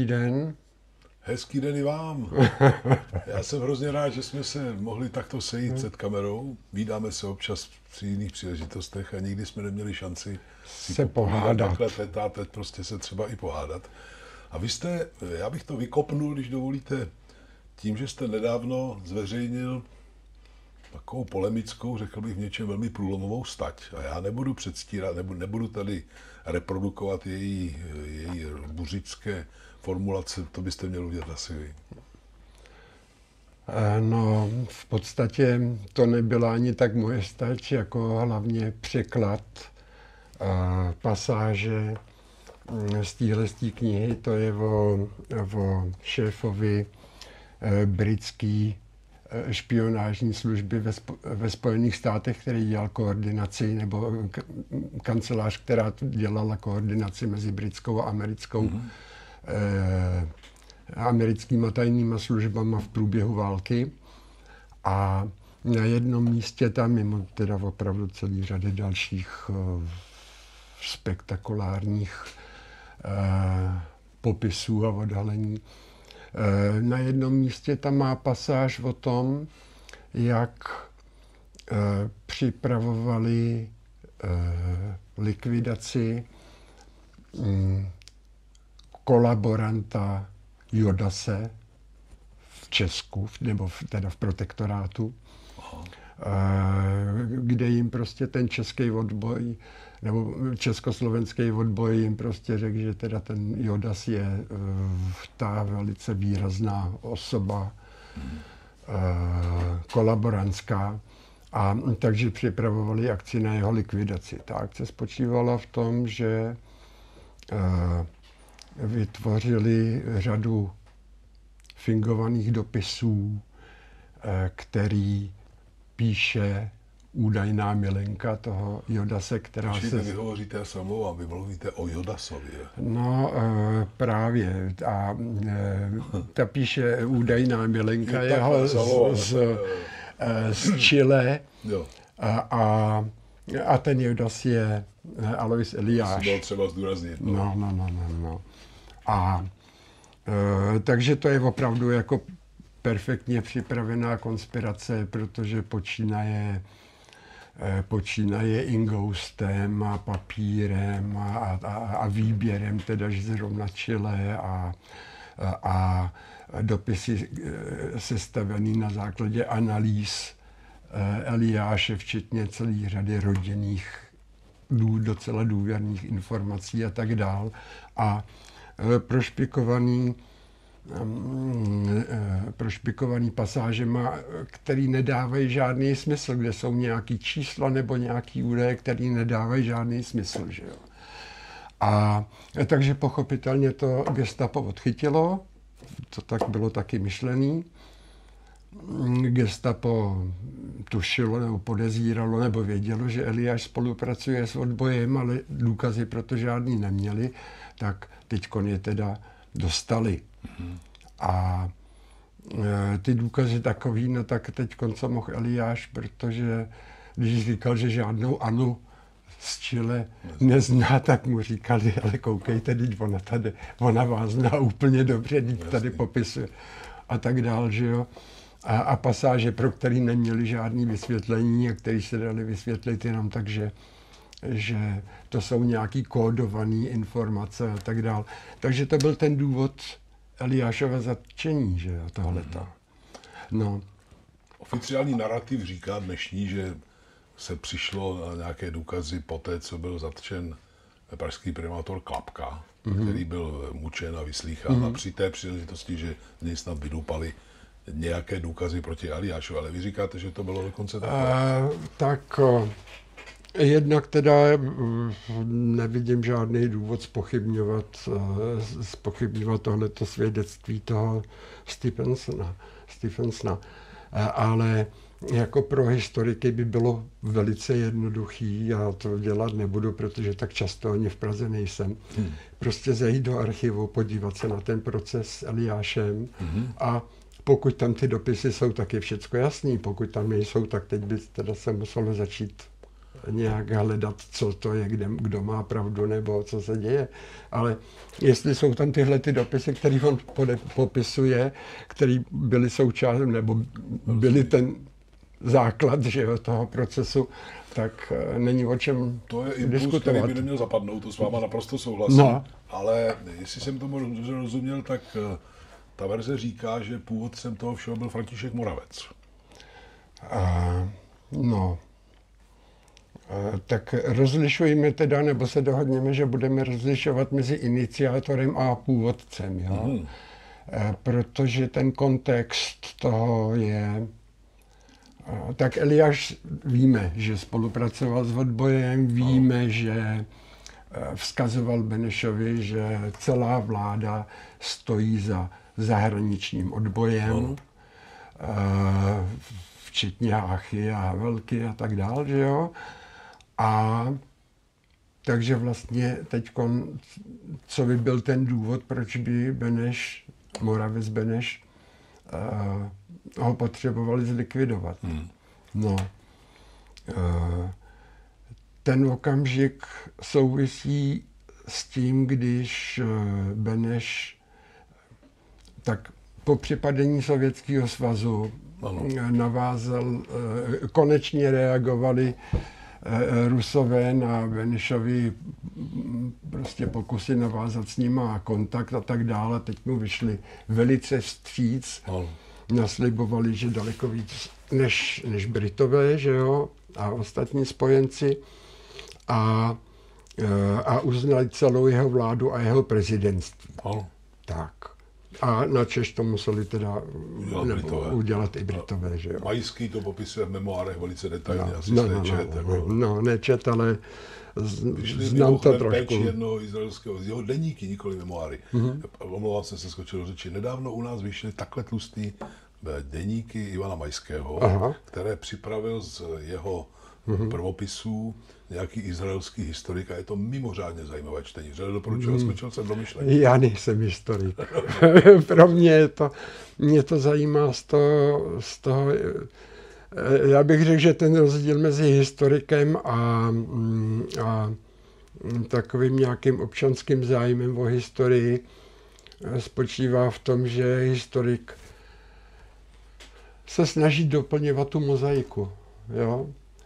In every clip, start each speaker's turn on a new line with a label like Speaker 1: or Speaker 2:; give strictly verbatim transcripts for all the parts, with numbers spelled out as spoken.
Speaker 1: Dobrý den.
Speaker 2: Hezký den i vám. Já jsem hrozně rád, že jsme se mohli takto sejít před kamerou. Vídáme se občas při jiných příležitostech a nikdy jsme neměli šanci si
Speaker 1: se pohádat.
Speaker 2: Takhle teď a teď prostě se třeba i pohádat. A vy jste, já bych to vykopnul, když dovolíte, tím, že jste nedávno zveřejnil takovou polemickou, řekl bych v něčem velmi průlomovou stať. A já nebudu předstírat, nebudu, nebudu tady reprodukovat její, její buřické formulace, to byste měl udělat asi vy.
Speaker 1: No, v podstatě to nebyla ani tak moje stať, jako hlavně překlad a pasáže z téhle knihy. To je o, o šéfovi e, britský e, špionážní služby ve, spo, ve Spojených státech, který dělal koordinaci, nebo k, kancelář, která dělala koordinaci mezi britskou a americkou mm-hmm. e, americkýma tajnýma službama v průběhu války. A na jednom místě tam, mimo teda opravdu celý řady dalších uh, spektakulárních uh, popisů a odhalení, uh, na jednom místě tam má pasáž o tom, jak uh, připravovali uh, likvidaci um, kolaboranta Jodase v Česku, nebo v, teda v protektorátu, Aha. kde jim prostě ten český odboj, nebo československý odboj jim prostě řekl, že teda ten Jodas je ta velice výrazná osoba, hmm. kolaborantská, a takže připravovali akci na jeho likvidaci. Ta akce spočívala v tom, že vytvořili řadu fingovaných dopisů, který píše údajná milenka toho Jodase, která
Speaker 2: Počkejte,
Speaker 1: se...
Speaker 2: vy hovoříte, já se omlouvám, vy mluvíte o Jodasovi.
Speaker 1: No právě. A ta píše údajná milenka jeho z, z, z Chile.
Speaker 2: Jo.
Speaker 1: A, a, a ten Jodas je Alois Eliáš.
Speaker 2: To třeba zdůraznit.
Speaker 1: No, no, no, no, no. A e, takže to je opravdu jako perfektně připravená konspirace, protože počínaje, e, počínaje ingoustem a papírem a, a, a výběrem teda zrovna Chile a, a, a dopisy e, sestavený na základě analýz e, Eliáše, včetně celé řady rodinných docela důvěrných informací a tak dál. A prošpikovaný, prošpikovaný pasážema, který nedávají žádný smysl, kde jsou nějaký čísla nebo nějaký údaje, který nedávají žádný smysl. Že jo? A takže pochopitelně to gestapo odchytilo, to tak bylo taky myšlený. Gestapo tušilo nebo podezíralo nebo vědělo, že Eliáš spolupracuje s odbojem, ale důkazy proto žádný neměli, tak teďkon je teda dostali. Mm-hmm. A e, ty důkazy takový, no tak teďkon co mohl Eliáš, protože když říkal, že žádnou Anu z Chile nezná, tak mu říkali, ale koukejte, teď ona tady, ona vás zná úplně dobře, teď tady popisuje a tak dál, že jo. A, a pasáže, pro který neměli žádné vysvětlení a který se dali vysvětlit jenom tak, že, že to jsou nějaký kódované informace a tak dál. Takže to byl ten důvod Eliášova zatčení, že jo, tohleta. No.
Speaker 2: Oficiální narrativ říká dnešní, že se přišlo na nějaké důkazy po té, co byl zatčen pražský primátor Klapka, mm-hmm. který byl mučen a vyslýchán mm-hmm. a při té příležitosti, že z něj snad vydupali nějaké důkazy proti Eliášovi, ale vy říkáte, že to bylo dokonce takové.
Speaker 1: Uh, tak uh, jednak teda uh, nevidím žádný důvod zpochybňovat, uh, zpochybňovat tohleto svědectví toho Stephensona, Stephensona. Uh, ale jako pro historiky by bylo velice jednoduchý, já to dělat nebudu, protože tak často ani v Praze nejsem, hmm. prostě zajít do archivu, podívat se na ten proces s Eliášem hmm. a pokud tam ty dopisy jsou, tak je všecko jasný. Pokud tam nejsou, tak teď by teda se muselo začít nějak hledat, co to je, kde, kdo má pravdu nebo co se děje. Ale jestli jsou tam tyhle ty dopisy, které on pode, popisuje, které byly součástí nebo byly ten základ, že jo, toho procesu, tak není o čem
Speaker 2: to je impuls,
Speaker 1: diskutovat.
Speaker 2: který by neměl zapadnout, to s váma naprosto souhlasím. No. Ale jestli jsem tomu rozuměl, tak ta verze říká, že původcem toho všeho byl František Moravec.
Speaker 1: A, no, a, tak rozlišujeme teda, nebo se dohodněme, že budeme rozlišovat mezi iniciátorem a původcem, jo? Mm. A, protože ten kontext toho je... A, tak Eliáš víme, že spolupracoval s odbojem, víme, no. že vzkazoval Benešovi, že celá vláda stojí za zahraničním odbojem, no. a, včetně Háchy a Havelky a tak dál, že jo. A takže vlastně teď, co by byl ten důvod, proč by Beneš, Moravec Beneš, uh, ho potřebovali zlikvidovat. Hmm. No, uh, ten okamžik souvisí s tím, když uh, Beneš, tak po připadení Sovětského svazu ano. navázal, konečně reagovali Rusové na Benešovi prostě pokusy navázat s nima kontakt a tak dále. Teď mu vyšli velice vstříc, ano. naslibovali, že daleko víc než, než Britové, že jo, a ostatní spojenci a, a uznali celou jeho vládu a jeho prezidentství. Ano. Tak. A načež to museli teda nebo udělat i Britové, že jo.
Speaker 2: Majský to popisuje v memoárech velice detailně,
Speaker 1: no,
Speaker 2: asi
Speaker 1: no,
Speaker 2: jste
Speaker 1: no,
Speaker 2: nečet.
Speaker 1: No, no, nečet, ale znám to trošku.
Speaker 2: jednoho izraelského, z jeho deníky, nikoli memoáry. Mm-hmm. Omlouvám se, se skočil do řeči. Nedávno u nás vyšly takhle tlustý deníky Ivana Majského, Aha. které připravil z jeho mm-hmm. prvopisů nějaký izraelský historik a je to mimořádně zajímavé čtení. Že doporučuji, mm. skočil jsem do myšlení.
Speaker 1: Já nejsem historik. Pro mě je to, mě to zajímá z toho, z toho, já bych řekl, že ten rozdíl mezi historikem a, a takovým nějakým občanským zájmem o historii spočívá v tom, že historik se snaží doplňovat tu mozaiku, jo.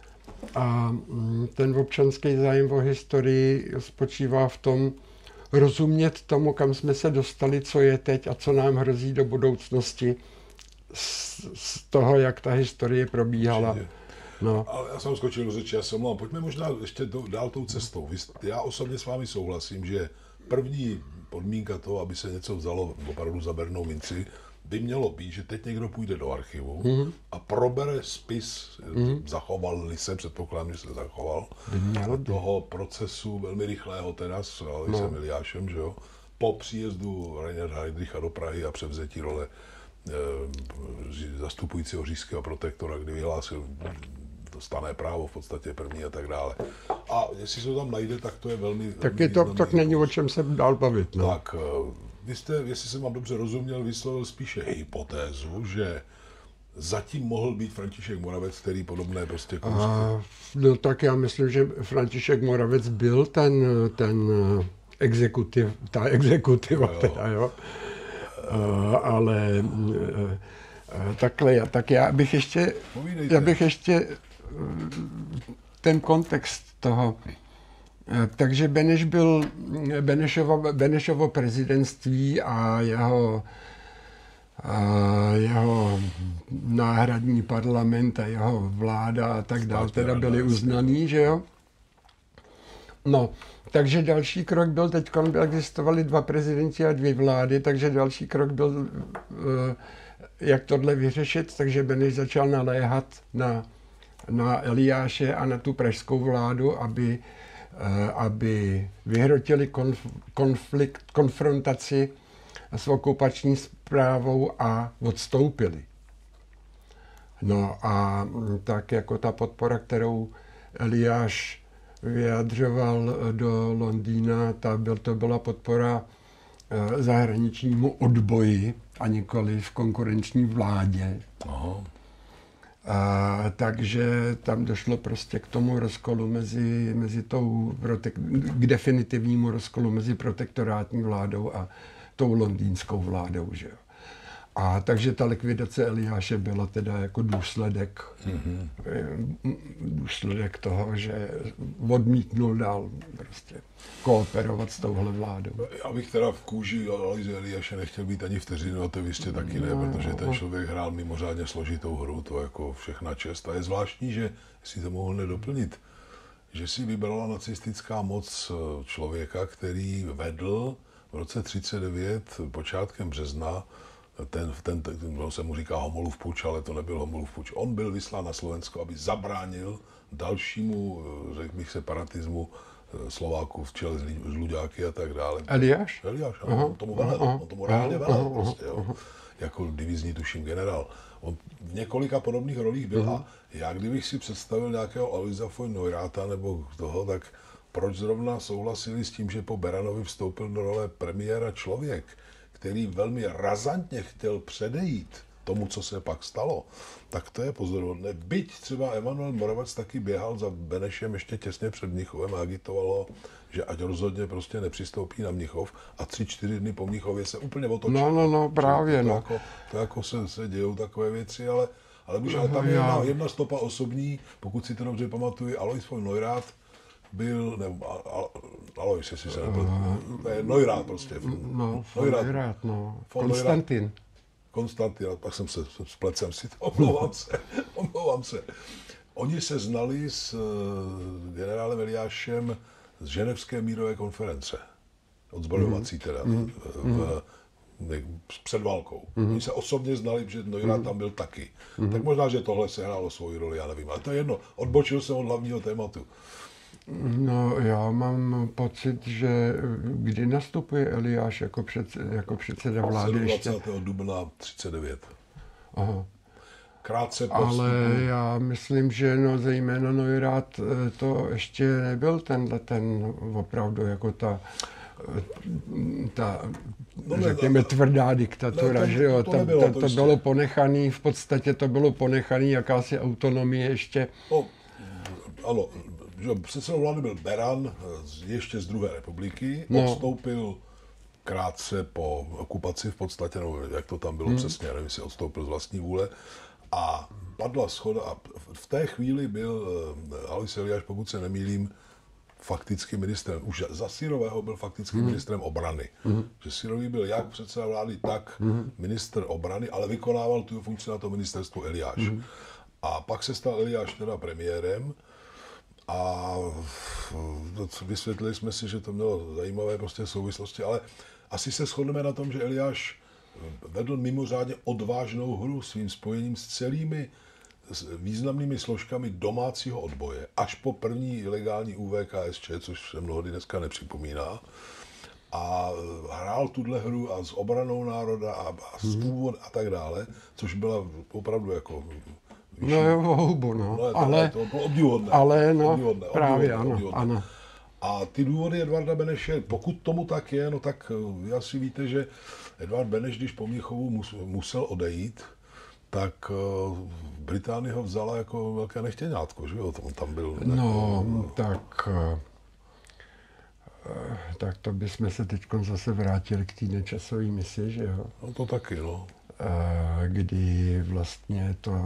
Speaker 1: A ten občanský zájem o historii spočívá v tom rozumět tomu, kam jsme se dostali, co je teď a co nám hrozí do budoucnosti z, z toho, jak ta historie probíhala. No.
Speaker 2: Ale já jsem skočil do řeči, já se omlouvám. Pojďme možná ještě do, dál tou cestou. Já osobně s vámi souhlasím, že první podmínka toho, aby se něco vzalo opravdu za bernou minci, by mělo být, že teď někdo půjde do archivu mm-hmm. a probere spis, mm-hmm. zachoval-li se, předpokládám, že se zachoval, toho procesu velmi rychlého teda s Aloisem no. Eliášem, že jo, po příjezdu Reinharda Heydricha do Prahy a převzetí role e, zastupujícího říšského protektora, kdy vyhlásil dostané právo v podstatě první a tak dále. A jestli se to tam najde, tak to je velmi...
Speaker 1: Tak, velmi je to, tak není o čem se dál bavit. No.
Speaker 2: Tak, vy jste, jestli jsem vám dobře rozuměl, vyslovil spíše hypotézu, že zatím mohl být František Moravec, který podobné prostě kousky.
Speaker 1: A, no tak já myslím, že František Moravec byl ten, ten exekutiv, ta exekutiva jo. teda, jo. A, ale a, takhle, tak já bych ještě, Povídejte. já bych ještě ten kontext toho. Takže Beneš byl, Benešovo, Benešovo prezidentství a jeho, a jeho náhradní parlament a jeho vláda a tak dále teda byly uznaný, že jo? No, takže další krok byl, teď existovali dva prezidenti a dvě vlády, takže další krok byl, jak tohle vyřešit, takže Beneš začal naléhat na, na Eliáše a na tu pražskou vládu, aby aby vyhrotili konf, konflikt, konfrontaci s okupační správou a odstoupili. No a tak jako ta podpora, kterou Eliáš vyjadřoval do Londýna, ta byl, to byla podpora zahraničnímu odboji a nikoli v konkurenční vládě. Aha. A, takže tam došlo prostě k tomu rozkolu mezi, mezi tou, k definitivnímu rozkolu mezi protektorátní vládou a tou londýnskou vládou, že jo. A takže ta likvidace Eliáše byla teda jako důsledek, mm-hmm. důsledek toho, že odmítnul dál prostě kooperovat s touhle vládou.
Speaker 2: Já bych teda v kůži Alojze Eliáše nechtěl být ani vteřinu, a to vy jste taky ne, no, protože ten člověk hrál mimořádně složitou hru, to jako všechna čest. A je zvláštní, že, jestli to mohl nedoplnit, že si vybrala nacistická moc člověka, který vedl v roce třicet devět počátkem března ten, ten, ten, ten se mu říká Homolův puč, ale to nebyl Homolův puč. On byl vyslán na Slovensko, aby zabránil dalšímu, řekl bych, separatismu Slováků v čele s Luďáky a tak dále.
Speaker 1: Eliáš?
Speaker 2: Eliáš, ano, on tomu velel, on tomu reálně velel, prostě, jo. Jako divizní, tuším, generál. On v několika podobných rolích byl a já kdybych si představil nějakého Aloisa von Neurátha nebo toho, tak proč zrovna souhlasili s tím, že po Beranovi vstoupil do role premiéra člověk, který velmi razantně chtěl předejít tomu, co se pak stalo, tak to je pozoruhodné. Byť třeba Emanuel Moravec taky běhal za Benešem ještě těsně před Mnichovem a agitovalo, že ať rozhodně prostě nepřistoupí na Mnichov a tři, čtyři dny po Mnichově se úplně otočí.
Speaker 1: No, no, no, právě,
Speaker 2: to
Speaker 1: no.
Speaker 2: Jako, to jako se, se dějou takové věci, ale, ale už ale tam je jedna, jedna stopa osobní, pokud si to dobře pamatuju, Alois von Neurath byl, nebo Alois, jestli se nepletu, to je Neurath prostě.
Speaker 1: No, von Neurath, no. Konstantin.
Speaker 2: Konstantin, pak jsem se spletl jsem si to, omlouvám se, omlouvám se. Oni se znali s generálem Eliášem z Ženevské mírové konference, odzbrojovací teda, mm. v, v, před válkou. Mm. Oni se osobně znali, že Neurath tam byl taky. Mm. Tak možná, že tohle se hrálo svoji roli, já nevím, ale to je jedno. Odbočil jsem od hlavního tématu.
Speaker 1: No, já mám pocit, že kdy nastupuje Eliáš jako, před, jako předseda vlády
Speaker 2: dvacátého
Speaker 1: ještě?
Speaker 2: dubna třicet devět.
Speaker 1: Aha.
Speaker 2: Krátce po
Speaker 1: Ale
Speaker 2: vstupu.
Speaker 1: já myslím, že no, zejména Neurath to ještě nebyl tenhle ten opravdu jako ta, ta no, řekněme, tvrdá diktatura, ne, ten, že jo, to, nebylo, to, to, to bylo ponechaný, v podstatě to bylo ponechaný jakási autonomie ještě.
Speaker 2: No, ano, že předsedou vlády byl Beran, ještě z druhé republiky, no. Odstoupil krátce po okupaci v podstatě, no, jak to tam bylo hmm. přesně, nevím, jestli odstoupil z vlastní vůle, a padla shoda a v té chvíli byl Alois Eliáš, pokud se nemýlím, fakticky ministrem, už za Syrového byl fakticky hmm. ministrem obrany. Hmm. Že Syrový byl jak předseda vlády, tak hmm. ministr obrany, ale vykonával tu funkci na to ministerstvu Eliáš. Hmm. A pak se stal Eliáš teda premiérem a vysvětlili jsme si, že to mělo zajímavé prostě souvislosti, ale asi se shodneme na tom, že Eliáš vedl mimořádně odvážnou hru svým spojením s celými významnými složkami domácího odboje, až po první ilegální U V K S Č, což se mnohdy dneska nepřipomíná. A hrál tuhle hru a s obranou národa a, a s původ a tak dále, což byla opravdu jako...
Speaker 1: Vyšší. No jo, houbu, no.
Speaker 2: no to,
Speaker 1: ale,
Speaker 2: to bylo obdivuhodné.
Speaker 1: Ale no,
Speaker 2: obdivuhodné,
Speaker 1: právě
Speaker 2: obdivuhodné,
Speaker 1: ano,
Speaker 2: obdivuhodné.
Speaker 1: ano.
Speaker 2: A ty důvody Edvarda Beneše, pokud tomu tak je, no tak vy asi víte, že Edvard Beneš, když po Mnichovu musel odejít, tak Británie ho vzala jako velké nechtěňátko, že jo? On tam byl...
Speaker 1: No, jako, tak... Tak to bychom se teď zase vrátili k té Nečasové misi, že jo?
Speaker 2: No to taky, no.
Speaker 1: Kdy vlastně to...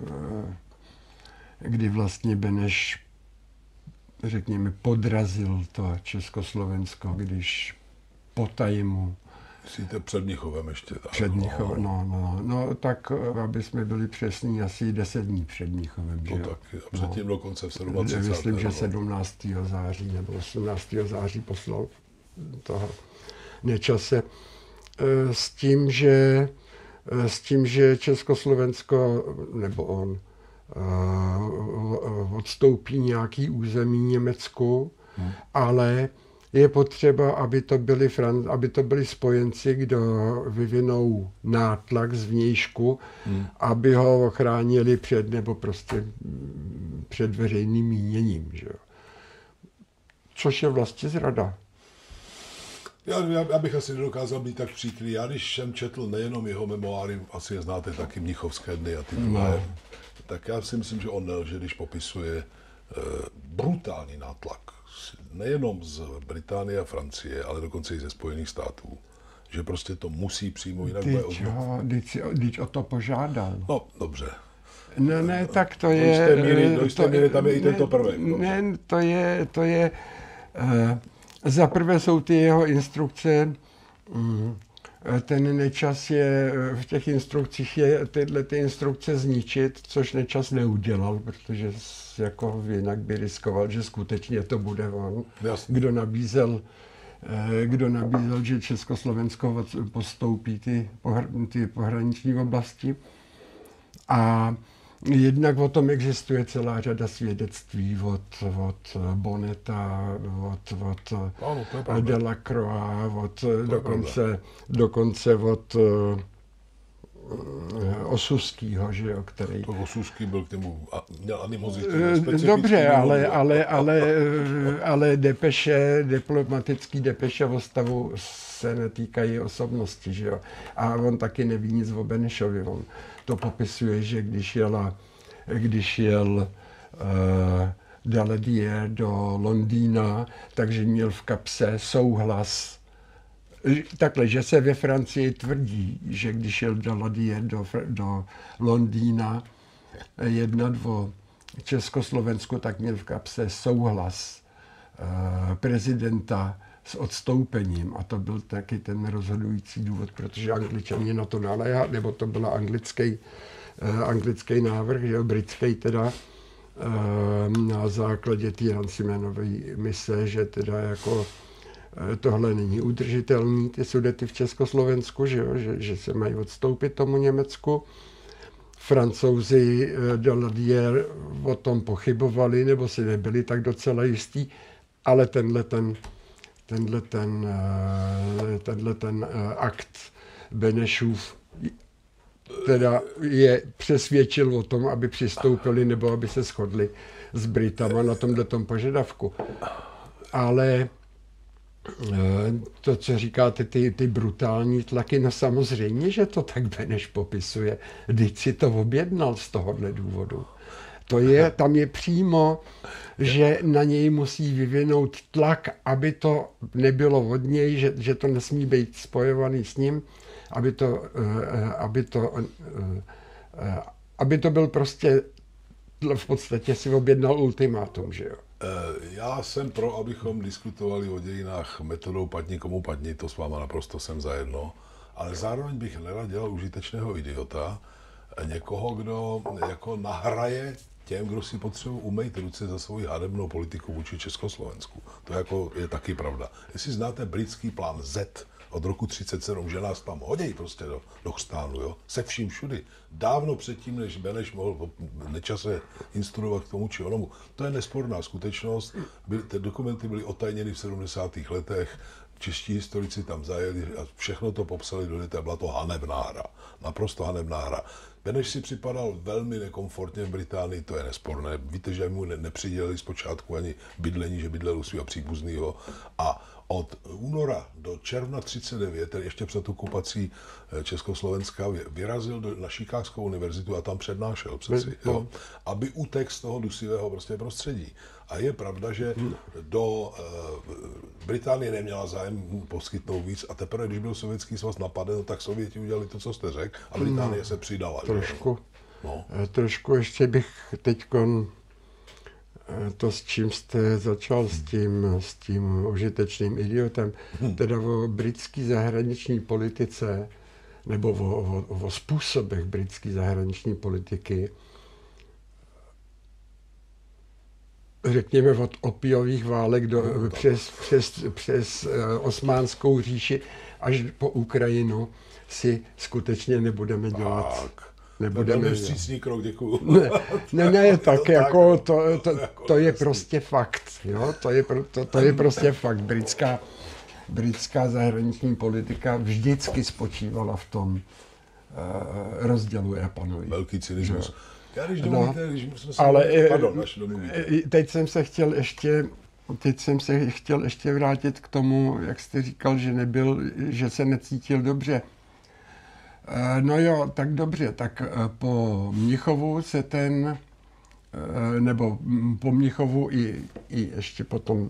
Speaker 1: Kdy vlastně Beneš, řekněme, podrazil to Československo, když potajimu...
Speaker 2: Myslíte před Mnichovem ještě? Tak.
Speaker 1: Před Mnichovem, no, no, no, tak aby jsme byli přesní, asi deset dní před Mnichovem, že
Speaker 2: no,
Speaker 1: jo?
Speaker 2: Tak a předtím no. Dokonce v sedmnáctého
Speaker 1: Myslím, že sedmnáctého září nebo osmnáctého září poslal toho Nečase s tím, že, s tím, že Československo, nebo on, odstoupí nějaký území Německu, hmm. ale je potřeba, aby to byli, Fran- aby to byli spojenci, kdo vyvinou nátlak zvnějšku, hmm. aby ho ochránili před, nebo prostě před veřejným míněním. Že jo? Což je vlastně zrada.
Speaker 2: Já, já, já bych asi nedokázal být tak příkrý. Já když jsem četl nejenom jeho memoáry, asi je znáte taky Mnichovské dny a ty druhé, no. Tak já si myslím, že on nelže, když popisuje uh, brutální nátlak. Nejenom z Británie a Francie, ale dokonce i ze Spojených států. Že prostě to musí přijmout, jinak bude
Speaker 1: odmít. Teď o to požádal.
Speaker 2: No, dobře.
Speaker 1: No ne, tak to je...
Speaker 2: Do jisté míry, do jisté míry tam je ne, i tento prvek.
Speaker 1: Ne, to je... To je uh, za prvé jsou ty jeho instrukce... Um, ten Nečas je, v těch instrukcích je tyhle ty instrukce zničit, což Nečas neudělal, protože jako jinak by riskoval, že skutečně to bude on, kdo nabízel, kdo nabízel, že Československo postoupí ty, pohr- ty pohraniční oblasti. A jednak o tom existuje celá řada svědectví od, od Boneta, od, od
Speaker 2: ano,
Speaker 1: Delacroix, od, dokonce, dokonce od uh, Osuskýho, že jo, který...
Speaker 2: To Osuský byl k němu, měl animozitu.
Speaker 1: Dobře, ale, ale, ale, ale depeše, diplomatický depeše o stavu se netýkají osobnosti, že jo. A on taky neví nic o Benešovi. On to popisuje, že když jela, když jel uh, Daladier do Londýna, takže měl v kapse souhlas. Takhle, že se ve Francii tvrdí, že když jel Daladier do, do Londýna jednat o Československu, tak měl v kapse souhlas uh, prezidenta s odstoupením. A to byl taky ten rozhodující důvod, protože Angličani na to naléhali, nebo to byl anglický, uh, anglický návrh, že britský teda, uh, na základě té Rancimanové mise, že teda jako tohle není udržitelný, ty Sudety v Československu, že, jo, že, že se mají odstoupit tomu Německu. Francouzi Daladier o tom pochybovali, nebo si nebyli tak docela jistí, ale tenhle ten, tenhle ten, tenhle ten akt Benešův teda je přesvědčil o tom, aby přistoupili nebo aby se shodli s Britama na tomhletom požadavku. Ale to, co říkáte, ty, ty brutální tlaky, no samozřejmě, že to tak Beneš popisuje. Vždyť si to objednal z tohohle důvodu. To je, tam je přímo, že na něj musí vyvinout tlak, aby to nebylo od něj, že, že to nesmí být spojovaný s ním, aby to, aby to, aby to byl prostě, v podstatě si objednal ultimátum, že jo.
Speaker 2: Já jsem pro, abychom diskutovali o dějinách metodou padni komu padni, to s váma naprosto jsem zajedno, ale zároveň bych nerad dělal užitečného idiota, někoho, kdo jako nahraje těm, kdo si potřebují umýt ruce za svou hanebnou politiku vůči Československu. To jako je taky pravda. Jestli znáte britský plán Z od roku třicet sedm, že nás tam hodí prostě do, do chstánu, jo? Se vším všudy. Dávno předtím, než Beneš mohl Nečase instruovat k tomu či onomu. To je nesporná skutečnost. Byly, ty dokumenty byly otajněny v sedmdesátých letech, čeští historici tam zajeli a všechno to popsali do detailů. Byla to hanebná hra. Naprosto hanebná hra. Beneš si připadal velmi nekomfortně v Británii, to je nesporné. Víte, že mu ne, nepřidělili zpočátku ani bydlení, že bydlel u svého příbuzného. A od února do června třicet devět, tedy ještě před okupací Československa, vyrazil do, na Chicagskou univerzitu a tam přednášel přeci, jo, aby utekl z toho dusivého prostě prostředí. A je pravda, že do e, Británie neměla zájem poskytnout víc a teprve, když byl Sovětský svaz napaden, tak Sověti udělali to, co jste řekl, a Británie no, se přidala.
Speaker 1: Trošku, no. trošku ještě bych teďkon to, s čím jste začal, s tím, s tím užitečným idiotem, teda o britské zahraniční politice, nebo o, o, o způsobech britské zahraniční politiky, řekněme od opiových válek do, přes, přes, přes uh, Osmánskou říši až po Ukrajinu si skutečně nebudeme dělat.
Speaker 2: Tak.
Speaker 1: Nebudeme
Speaker 2: to je vstřícný krok, děkuju.
Speaker 1: Ne, ne, ne tak to jako, to, to, to je prostě fakt, jo, to je, to, to je prostě fakt. Britská, britská zahraniční politika vždycky spočívala v tom uh, rozdělu Japanovi.
Speaker 2: Velký cynismus. Já když domluvíte, no, když jsme se...
Speaker 1: Ale
Speaker 2: Pardon, až domluvíte.
Speaker 1: Teď jsem se chtěl ještě teď jsem se chtěl ještě vrátit k tomu, jak jste říkal, že nebyl, že se necítil dobře. No jo, tak dobře, tak po Mnichovu se ten, nebo po Mnichovu i, i ještě potom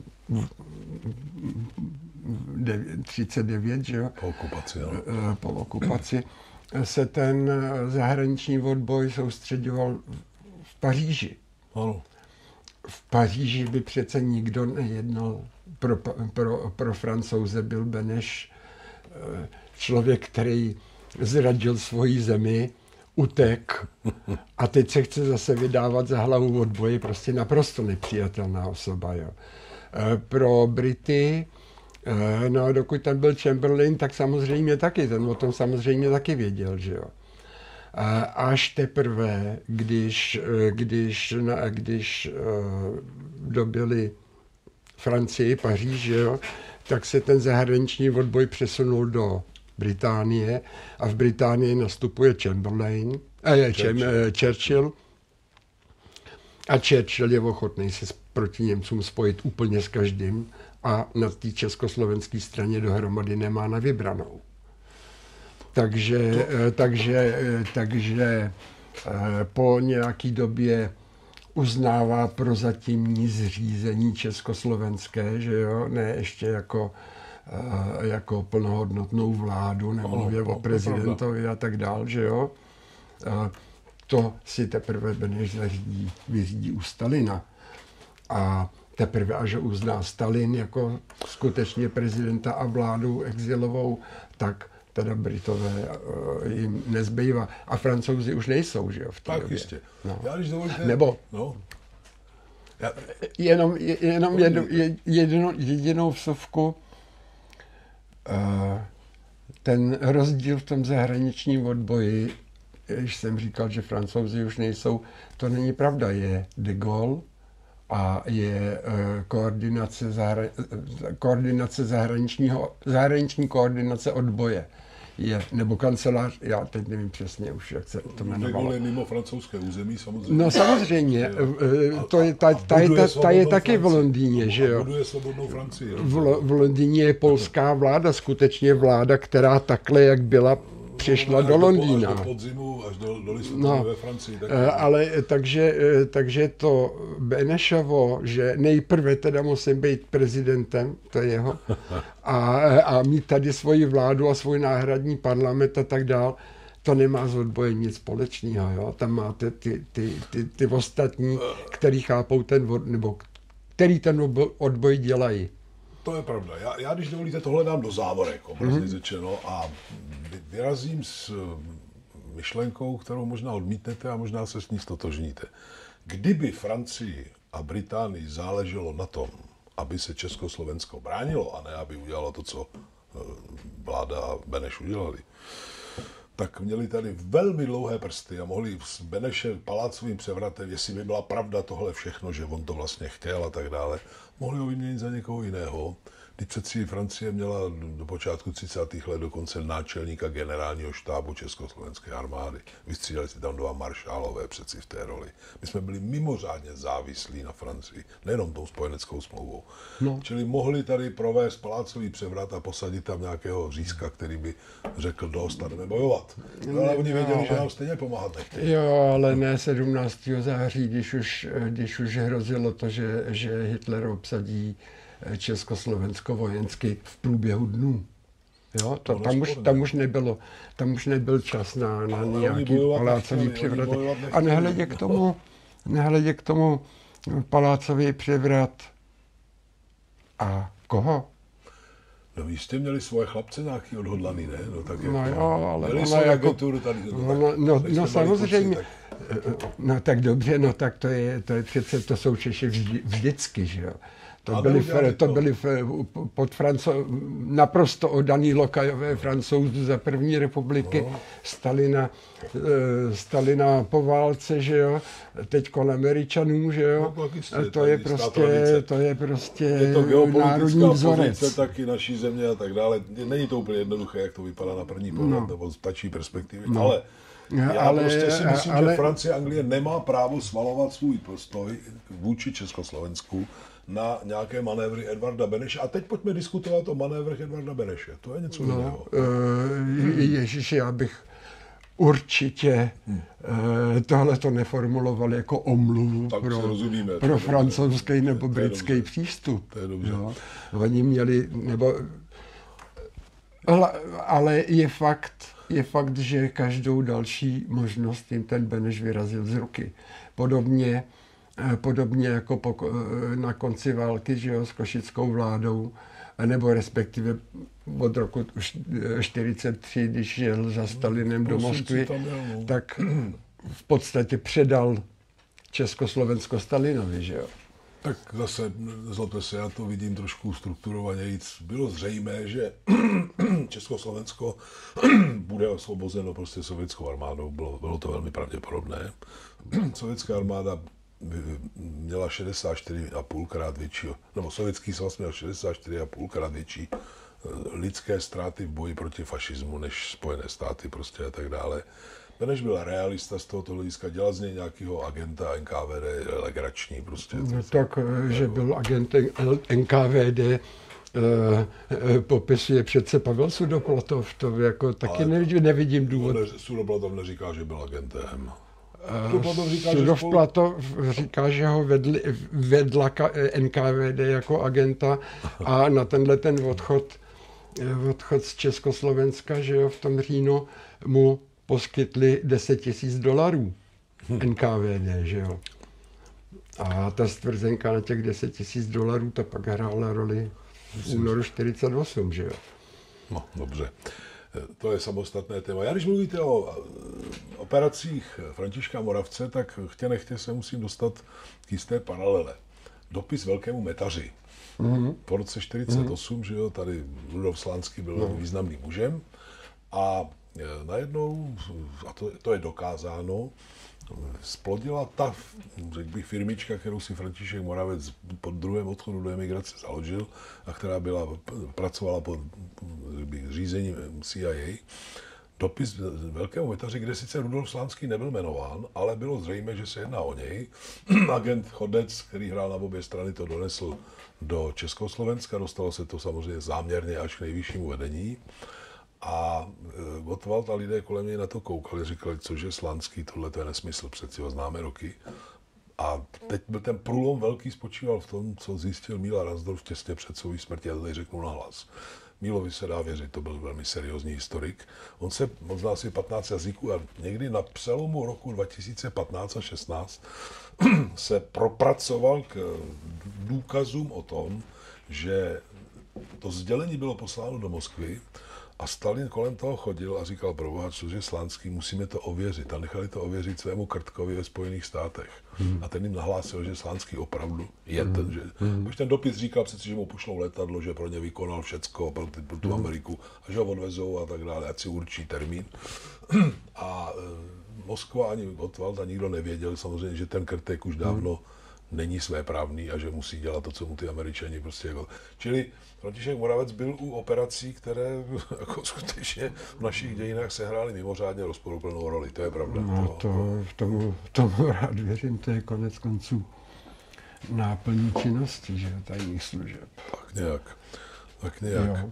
Speaker 1: třicet devět, že jo?
Speaker 2: Po okupaci, jo.
Speaker 1: Po okupaci se ten zahraniční odboj soustředoval v Paříži.
Speaker 2: Ano.
Speaker 1: V Paříži by přece nikdo nejednal pro, pro, pro Francouze. Byl Beneš člověk, který zradil svoji zemi, utek a teď se chce zase vydávat za hlavu odboje, prostě naprosto nepřijatelná osoba. Jo. Pro Brity, no dokud tam byl Chamberlain, tak samozřejmě taky, ten o tom samozřejmě taky věděl, že jo. Až teprve, když, když, když dobili Francii, Paříž, že jo, tak se ten zahraniční odboj přesunul do Británie a v Británii nastupuje Chamberlain, eh, Churchill. Churchill. A Churchill je ochotný se proti Němcům spojit úplně s každým a na té československé straně dohromady nemá na vybranou. Takže, to... takže, takže po nějaký době uznává prozatímní zřízení československé, že jo, ne ještě jako jako plnohodnotnou vládu, nemluvě o prezidentovi a tak dál, že jo. To si teprve Beneš zařídí, vyřídí u Stalina. A teprve, až ho uzná Stalin jako skutečně prezidenta a vládu exilovou, tak teda Britové jim nezbývá. A Francouzi už nejsou, že jo, v té
Speaker 2: tak
Speaker 1: době.
Speaker 2: Jistě.
Speaker 1: No.
Speaker 2: Já, když dovolíte...
Speaker 1: Nebo
Speaker 2: no. Já...
Speaker 1: jenom, jenom jednu, jedinou, jedinou vsuvku. Ten rozdíl v tom zahraničním odboji, když jsem říkal, že Francouzi už nejsou, to není pravda, je de Gaulle a je koordinace, zahra, koordinace zahraničního, zahraniční koordinace odboje. Je, nebo kancelář, já teď nevím přesně už, jak se to jmenovalo.
Speaker 2: De Gaulle je mimo francouzské území, samozřejmě.
Speaker 1: No samozřejmě, to je, ta, ta, je, ta, ta je taky v Londýně, že jo.
Speaker 2: Buduje svobodnou Francii.
Speaker 1: V, v Londýně je polská vláda, skutečně vláda, která takhle, jak byla, přišla no, do Londýna.
Speaker 2: Až do podzimu, až do, do listopadu no, ve Francii. Tak
Speaker 1: ale takže, takže to Benešovo, že nejprve teda musím být prezidentem, to je jeho, a, a mít tady svoji vládu a svůj náhradní parlament a tak dál, to nemá s odbojem nic společného. Jo? Tam máte ty, ty, ty, ty ostatní, který chápou ten, nebo který ten odboj dělají.
Speaker 2: To je pravda. Já, já když dovolíte, tohle dám do závorek, obrazně mm-hmm. řečeno, a vyrazím s myšlenkou, kterou možná odmítnete a možná se s ní stotožníte. Kdyby Francii a Británii záleželo na tom, aby se Československo bránilo a ne aby udělalo to, co vláda a Beneš udělali, tak měli tady velmi dlouhé prsty a mohli s Benešem palácovým převratem, jestli by byla pravda tohle všechno, že on to vlastně chtěl a tak dále, mohli ho vyměnit za někoho jiného. Když přeci Francie měla do počátku třicátých let dokonce náčelníka generálního štábu Československé armády. Vystřídali si tam dva maršálové přeci v té roli. My jsme byli mimořádně závislí na Francii, nejenom tou spojeneckou smlouvou. No. Čili mohli tady provést palácový převrat a posadit tam nějakého řízka, který by řekl, dost a jdeme bojovat. No, ale oni věděli, že nám stejně pomáhat nechtějí.
Speaker 1: Jo, ale ne sedmnáctého září, když už, když už hrozilo to, že, že Hitler obsadí Československo vojensky v průběhu dnů. Jo, to, tam, už, tam, už nebylo, tam už nebyl čas na, na nějaký palácový převrat. A nehledě k tomu, nehledě k tomu palácový převrat. A koho?
Speaker 2: No jistě měli svoje chlapce nějaký odhodlaný, ne? No, tak
Speaker 1: no jo, ale
Speaker 2: měli
Speaker 1: ona jako...
Speaker 2: tady.
Speaker 1: No, no, no, no samozřejmě. Kluci, tak... No tak dobře, no tak to je, to je přece, to jsou Češi vždy, vždycky, že jo. To byli, to byli pod Franco, naprosto oddaný lokajové Francouzů za první republiky, no. Stalina, Stalina po válce, že jo, teď kolem Američanů, že jo, no, jistě, to, je prostě, to je prostě
Speaker 2: je to
Speaker 1: národní vzorec.
Speaker 2: Pozice taky naší země a tak dále. Není to úplně jednoduché, jak to vypadá na první pohled, no. nebo z tačí perspektivy, no. ale já ale, prostě si myslím, ale, že Francie a Anglie nemá právo svalovat svůj postoj vůči Československu na nějaké manévry Edvarda Beneše. A teď pojďme diskutovat o manévrech Edvarda Beneše. To je něco
Speaker 1: no,
Speaker 2: jiného.
Speaker 1: Uh, Ježíš, já bych určitě hmm. uh, tohle to neformuloval jako omluvu
Speaker 2: tak
Speaker 1: pro,
Speaker 2: rozumíme,
Speaker 1: pro francouzský nebo britský přístup.
Speaker 2: To je dobře.
Speaker 1: Jo? Oni měli, nebo, ale je fakt, je fakt, že každou další možnost jim ten Beneš vyrazil z ruky. Podobně, podobně jako po, na konci války, že jo, s košickou vládou, nebo respektive od roku čtyřicet tři, když jel za Stalinem do Moskvy, tak v podstatě předal Československo Stalinovi, že jo.
Speaker 2: Tak zase, zlobte se, já to vidím trošku strukturovanějíc. Bylo zřejmé, že Československo bude osvobozeno prostě sovětskou armádou, bylo, bylo to velmi pravděpodobné. Sovětská armáda měla šedesát čtyři a půl krát větší, nebo Sovětský svaz měl šedesát čtyři a půl krát větší lidské ztráty v boji proti fašismu než Spojené státy prostě a tak dále. Beneš byl realista z tohoto hlediska, dělal z něj nějakého agenta N K V D legrační prostě.
Speaker 1: No tak, že byl agent N K V D, Uh, popisuje přece Pavel Sudoplatov, to jako taky nevidím, nevidím důvod.
Speaker 2: Ne, Sudoplatov neříká, že byl agentem.
Speaker 1: Uh, Sudoplatov spolu... říká, že ho vedli, vedla N K V D jako agenta a na tenhle ten odchod, odchod z Československa, že jo, v tom říjnu mu poskytli deset tisíc dolarů hm. N K V D, že jo. A ta stvrzenka na těch deset tisíc dolarů, ta pak hrála roli v únoru čtyřicet osm, že jo?
Speaker 2: No, dobře. To je samostatné téma. Já když mluvíte o operacích Františka Moravce, tak chtě nechtě se musím dostat k jisté paralele. Dopis velkému metaři. Mm-hmm. Po roce čtyřicet osm, mm-hmm. že jo, tady Rudolf Slánský byl no. významným mužem a najednou, a to, to je dokázáno, splodila ta, řekl bych, firmička, kterou si František Moravec po druhém odchodu do emigrace založil a která byla, pracovala pod bych, řízením C I A. Dopis velkému metaři, kde sice Rudolf Slánský nebyl jmenován, ale bylo zřejmé, že se jedná o něj. Agent Chodec, který hrál na obě strany, to donesl do Československa, dostalo se to samozřejmě záměrně až k nejvyššímu vedení. A Gottwald a lidé kolem něj na to koukali, říkali, cože Slánský, tohle to je nesmysl, přeci ho známe roky. A teď byl ten průlom velký spočíval v tom, co zjistil Míla Ransdorf těsně před svou smrtí, já to tady řeknu nahlas. Mílovi se dá věřit, to byl velmi seriózní historik. On se on znal asi patnáct jazyků a někdy na přelomu roku dva tisíce patnáct a šestnáct se propracoval k důkazům o tom, že to sdělení bylo posláno do Moskvy a Stalin kolem toho chodil a říkal, proboha, cože Slánský, musíme to ověřit. A nechali to ověřit svému Krtkovi ve Spojených státech. Hmm. A ten jim nahlásil, že Slánský opravdu je hmm. ten, že... Hmm. Už ten dopis říkal přeci, že mu pošlou letadlo, že pro ně vykonal všecko pro, ty, pro tu hmm. Ameriku a že ho odvezou a tak dále, ať si určí termín. A e, Moskva ani Gottwald a nikdo nevěděl samozřejmě, že ten Krtek už dávno hmm. není svéprávný a že musí dělat to, co mu ty Američani prostě jako... Čili František Moravec byl u operací, které jako skutečně v našich dějinách sehrály mimořádně rozporuplnou roli, to je pravda.
Speaker 1: No to, v tomu, tomu rád věřím, to je konec konců náplní činnosti, že tajných služeb.
Speaker 2: Tak nějak, tak nějak.
Speaker 1: Jo.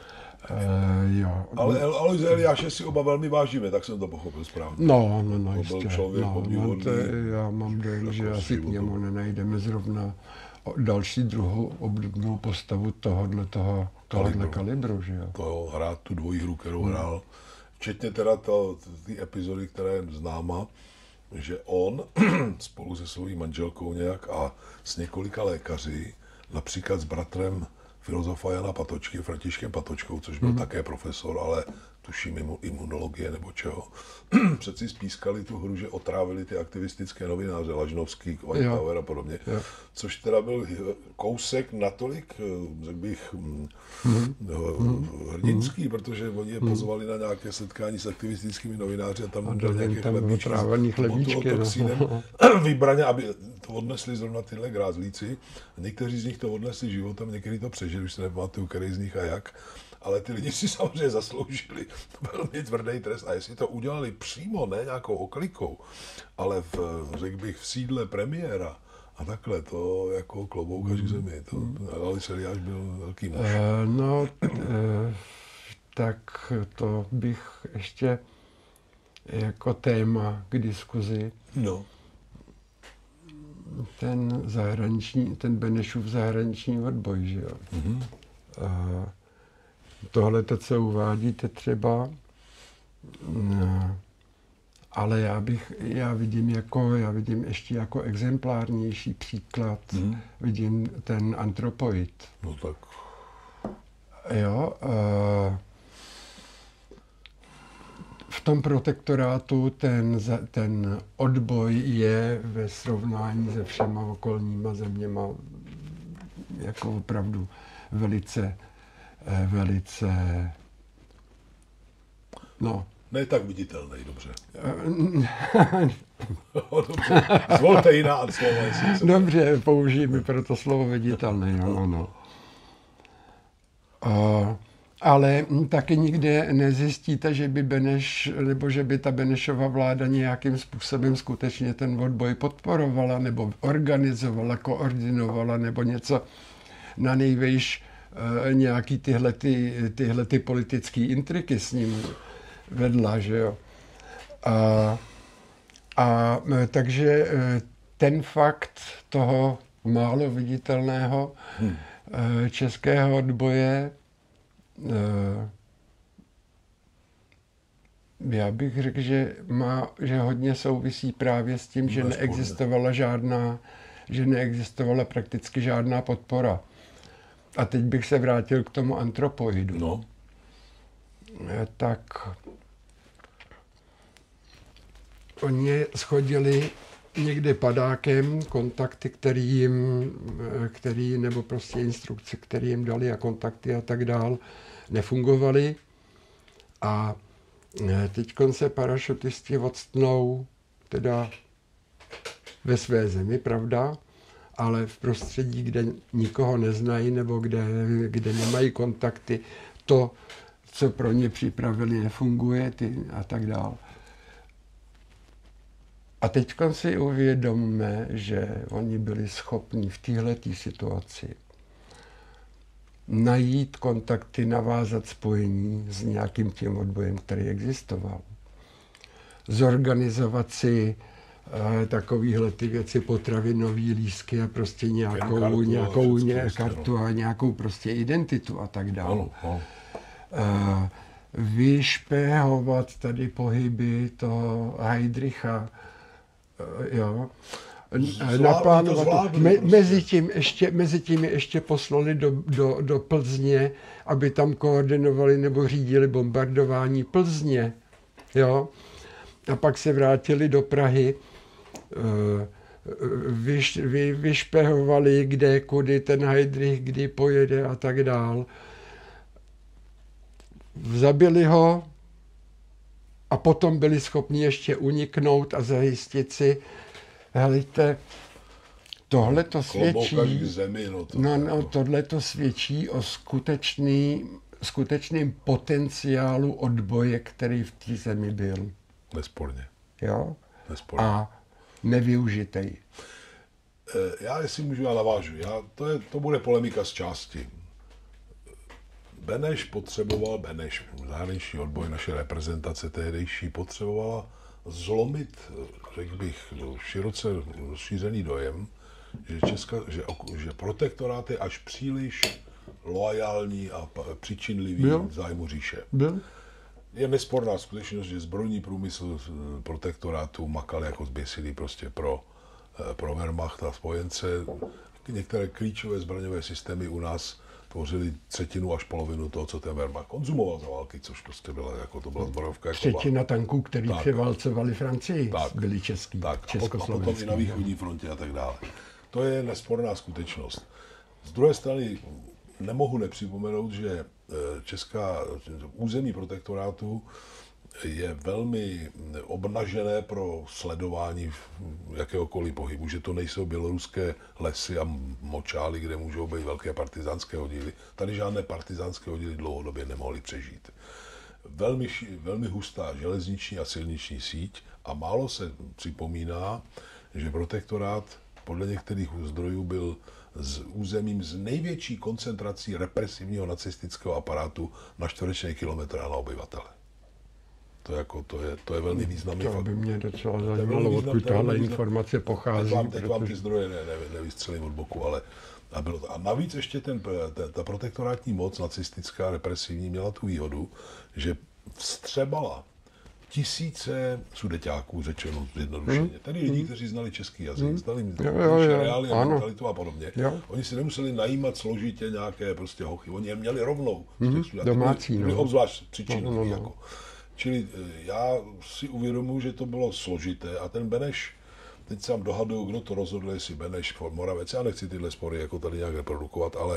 Speaker 1: Uh, jo.
Speaker 2: Ale Alois Eliáše si oba velmi vážíme, tak jsem to pochopil správně.
Speaker 1: No, no, no, jistě.
Speaker 2: Byl člověk
Speaker 1: no, no, to, já mám dojem, že asi k němu nenajdeme zrovna další druhou obdobnou postavu tohohle toho, tohohle kalibru, že jo.
Speaker 2: To hrát tu dvojí hru, kterou hmm. hrál. Včetně teda to, ty epizody, které je známa, že on spolu se svou manželkou nějak a s několika lékaři, například s bratrem filozofa Jana Patočky, Františkem Patočkou, což byl hmm. také profesor, ale tuším imunologie nebo čeho, přeci spískali tu hru, že otrávili ty aktivistické novináře, Lažnovský, Whitehour a podobně, jo. Což teda byl kousek natolik, řekl bych, mm-hmm. hrdinský, protože oni je pozvali na nějaké setkání s aktivistickými novináři a tam
Speaker 1: a
Speaker 2: byl nějaké
Speaker 1: chlebíčky s
Speaker 2: toxinem vybraně, aby to odnesli zrovna tyhle grázlíci. Někteří z nich to odnesli životem, někteří to přežili, už se nepamatuju, který z nich a jak. Ale ty lidi si samozřejmě zasloužili velmi tvrdý trest. A jestli to udělali přímo, ne nějakou oklikou, ale v, řekl bych, v sídle premiéra A takhle, to jako klobouk až k zemi. To, Alois Eliáš byl velký muž.
Speaker 1: Uh, no, uh, tak to bych ještě jako téma k diskuzi.
Speaker 2: No.
Speaker 1: Ten zahraniční, ten Benešův zahraniční odboj, že jo. Mm-hmm. Uh, tohle to, co uvádíte třeba, uh, ale já bych, já vidím jako, já vidím ještě jako exemplárnější příklad, mm-hmm. vidím ten antropoid.
Speaker 2: No tak.
Speaker 1: Jo, uh, v tom protektorátu ten, ten odboj je ve srovnání se všema okolníma zeměma jako opravdu velice, velice, no.
Speaker 2: Ne tak viditelný, dobře. Dobře, zvolte jiná slova.
Speaker 1: Dobře, použijeme pro to slovo viditelný, no, no, no. Uh, ale taky nikde nezjistíte, že by Beneš, nebo že by ta Benešova vláda nějakým způsobem skutečně ten odboj podporovala, nebo organizovala, koordinovala, nebo něco na nejvejš uh, nějaký tyhle, ty, tyhle ty politický intriky s ním vedla, že jo. A, a takže ten fakt toho málo viditelného hmm. českého odboje, já bych řekl, že má, že hodně souvisí právě s tím, že neexistovala žádná, že neexistovala prakticky žádná podpora. A teď bych se vrátil k tomu antropoidu.
Speaker 2: No.
Speaker 1: Tak oni schodili někde padákem kontakty, který jim, který, nebo prostě instrukce, které jim dali a kontakty a tak dál, nefungovaly. A teďkon se parašutisti odstnou teda ve své zemi, pravda, ale v prostředí, kde nikoho neznají nebo kde, kde nemají kontakty, to, co pro ně připravili, nefunguje ty a tak dál. A teď si uvědomme, že oni byli schopni v téhletý situaci najít kontakty, navázat spojení s nějakým tím odbojem, který existoval. Zorganizovat si eh, takovýhle ty věci, potravinový lístky a prostě nějakou, kartu, nějakou ně, kartu a nějakou prostě identitu a tak dále.
Speaker 2: Ano, ano.
Speaker 1: Eh, vyšpehovat tady pohyby toho Heydricha, jo, naplánovat. Me, mezi tím ještě, mezi tím ještě poslali do, do, do Plzně, aby tam koordinovali nebo řídili bombardování Plzně, jo. A pak se vrátili do Prahy, vyš, vy, vyšpehovali, kde, kudy ten Heydrich, kdy pojede a tak dál. Zabili ho a potom byli schopni ještě uniknout a zajistit si, helejte, tohle to svědčí,
Speaker 2: zemi, no, to
Speaker 1: no, no, tohle to svědčí o skutečný, skutečným potenciálu odboje, který v té zemi byl.
Speaker 2: Nesporně.
Speaker 1: Jo?
Speaker 2: Nesporně.
Speaker 1: A nevyužitej.
Speaker 2: Já, jestli můžu, já navážu. Já, to, je, to bude polemika z části. Beneš potřeboval, Beneš, zahraniční odboj, naše reprezentace tehdejší, potřebovala zlomit, řekl bych, široce rozšířený dojem, že, Česka, že, že protektorát je až příliš loajální a přičinlivý v zájmu říše.
Speaker 1: Byl?
Speaker 2: Je nesporná skutečnost, že zbrojní průmysl protektorátu makal jako zběsilý prostě pro, pro Wehrmacht a spojence. Některé klíčové zbraňové systémy u nás tvořili třetinu až polovinu toho, co ten Wehrmacht konzumoval za války, což prostě byla, jako to byla zbrojovka. Jako
Speaker 1: třetina tanků, který tak, převálcovali Francii, tak, byli český,
Speaker 2: tak,
Speaker 1: československý.
Speaker 2: A potom i na východní frontě a tak dále. To je nesporná skutečnost. Z druhé strany nemohu nepřipomenout, že česká území protektorátu je velmi obnažené pro sledování jakéhokoliv pohybu, že to nejsou běloruské lesy a močály, kde můžou být velké partizánské oddíly. Tady žádné partizánské oddíly dlouhodobě nemohly přežít. Velmi, velmi hustá železniční a silniční síť a málo se připomíná, že protektorát podle některých zdrojů byl s územím s největší koncentrací represivního nacistického aparátu na čtverečný kilometr na obyvatele. To, jako, to, je, to je velmi významný
Speaker 1: fakt. To by mě docela zajímalo, odkud tahle informace pochází.
Speaker 2: Teď vám, teď
Speaker 1: protože...
Speaker 2: vám ty zdroje ne, ne, nevystřelím od boku, ale a, bylo to. A navíc ještě ten, ten, ta protektorátní moc, nacistická, represivní, měla tu výhodu, že vstřebala tisíce sudeťáků, řečeno zjednodušeně. Hmm. Tedy lidí, kteří znali český jazyk, hmm. znali reály a mentalitu a podobně. Jo. Oni si nemuseli najímat složitě nějaké prostě hochy. Oni je měli rovnou.
Speaker 1: Hmm. Domácí.
Speaker 2: Byli
Speaker 1: no.
Speaker 2: obzvlášť příčiny. No, no, no. Jako. Čili já si uvědomuji, že to bylo složité a ten Beneš, teď se vám dohaduju, kdo to rozhodl, jestli Beneš, Moravec, já nechci tyhle spory jako tady nějak reprodukovat, ale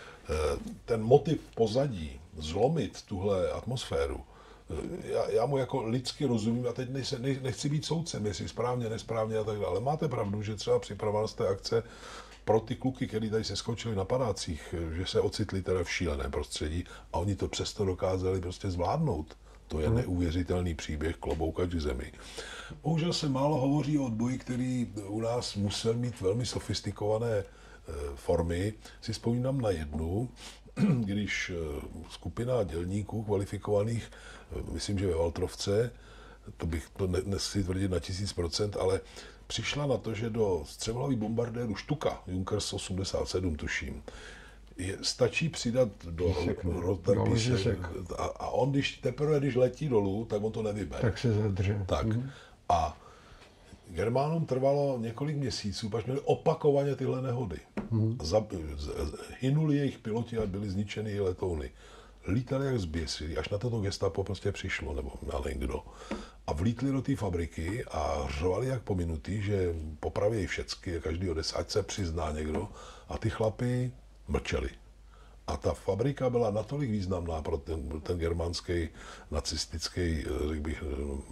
Speaker 2: ten motiv pozadí, zlomit tuhle atmosféru, já, já mu jako lidsky rozumím a teď nejse, ne, nechci být soudcem, jestli správně, nesprávně a tak dále. Ale máte pravdu, že třeba připravovanost té akce pro ty kluky, kteří tady se skočili na padácích, že se ocitli teda v šíleném prostředí a oni to přesto dokázali prostě zvládnout. To je neuvěřitelný příběh, kloboukač k zemi. Bohužel se málo hovoří o odboji, který u nás musel mít velmi sofistikované formy. Si vzpomínám na jednu, když skupina dělníků kvalifikovaných, myslím, že ve Valtrovce, to bych to nechci tvrdit na tisíc procent, ale přišla na to, že do střelohlavý bombardéru Štuka, Junkers osmdesát sedm tuším, je, stačí přidat do rotorpísek a, a on, když teprve, když letí dolů, tak on to nevybere.
Speaker 1: Tak se zadře.
Speaker 2: Tak. Mm. A Germánům trvalo několik měsíců, pak měli opakovaně tyhle nehody. Mm. Zab, z, hynuli jejich piloti a byly zničeny jejich letouny. Lítali jak zběsilí, až na toto gestapo prostě přišlo, nebo ale kdo. A vlítli do té fabriky a řvali jak pominutý, že popraví všecky, každý ode ať se přizná někdo. A ty chlapy mlčeli. A ta fabrika byla natolik významná pro ten, ten germánský nacistický, řekl bych,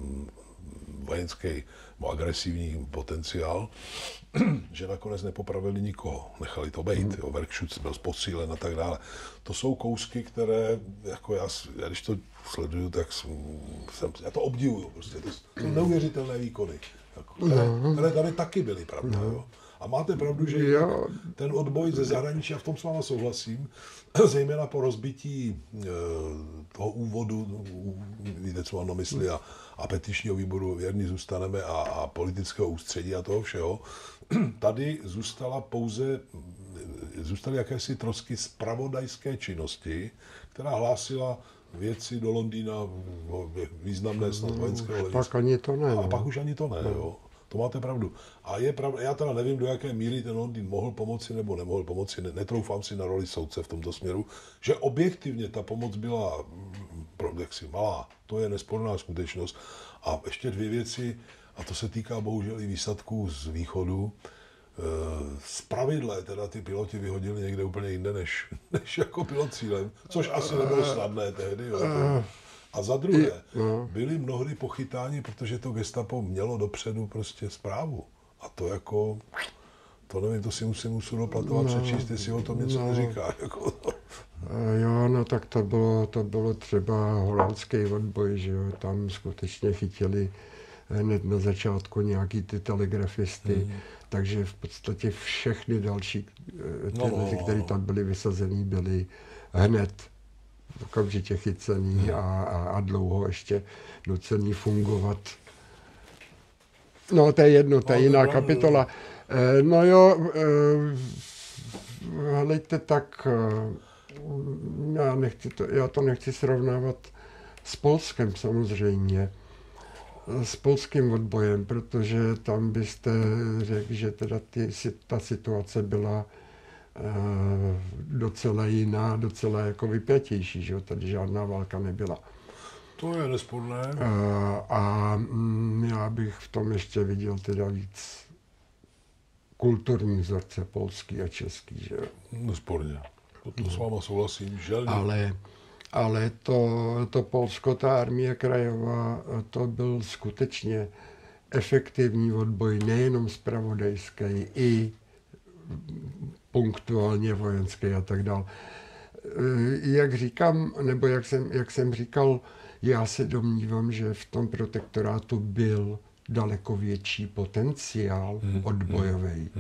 Speaker 2: vojenský agresivní potenciál, že nakonec nepopravili nikoho. Nechali to být. Mm. Werkschutz byl posílen a tak dále. To jsou kousky, které, jako já, já když to sleduju, tak jsem, já to obdivuju. Prostě. To jsou neuvěřitelné výkony, jako, které, které tady taky byly, pravda. Jo? A máte pravdu, že jo. Ten odboj ze zahraničí, a v tom s váma souhlasím, zejména po rozbití e, toho úvodu, víte, co mám na mysli, a, a petičního výboru Věrní zůstaneme a, a politického ústředí a toho všeho, tady zůstala pouze, zůstaly jakési trosky zpravodajské činnosti, která hlásila věci do Londýna významné snad vojenského hlediska.
Speaker 1: Pak ani to ne.
Speaker 2: A pak už ani to ne, no. Jo. To máte pravdu. A je pravda, já teda nevím, do jaké míry ten Londýn mohl pomoci nebo nemohl pomoci, netroufám si na roli soudce v tomto směru, že objektivně ta pomoc byla jaksi malá. To je nesporná skutečnost. A ještě dvě věci, a to se týká bohužel i výsadků z východu. Z pravidla teda ty piloti vyhodili někde úplně jinde, než, než jako pilot cílem, což asi nebylo snadné tehdy. Jo. A za druhé, byli mnohdy pochytáni, protože to gestapo mělo dopředu prostě zprávu. A to jako, to nevím, to si musím u Sudoplatova no, přečíst, jestli o tom něco no. neříká. Jako to.
Speaker 1: Jo, no tak to bylo, to bylo třeba holandský odboj, že jo, tam skutečně chytili hned na začátku nějaký ty telegrafisty, hmm. takže v podstatě všechny další, ty no, lidi, které tam byly vysazený, byly hned okamžitě chycený hmm. a, a, a dlouho ještě nucený fungovat. No to je jedno, to je jiná kapitola. E, no jo, e, hleďte tak, já, nechci to, já to nechci srovnávat s Polskem samozřejmě, s polským odbojem, protože tam byste řekl, že teda ty, ta situace byla docela jiná, docela jako vypjatější, že jo, tady žádná válka nebyla.
Speaker 2: To je nesporné.
Speaker 1: A, a já bych v tom ještě viděl teda víc kulturní vzorce polský a český, že jo.
Speaker 2: Nesporně. To, to s váma souhlasím, želně.
Speaker 1: Ale, ale to, to Polsko, ta armie krajová, to byl skutečně efektivní odboj, nejenom zpravodajský, i punktuálně vojenský a tak dál. Jak říkám, nebo jak jsem, jak jsem říkal, já se domnívám, že v tom protektorátu byl daleko větší potenciál hmm, odbojový, hmm,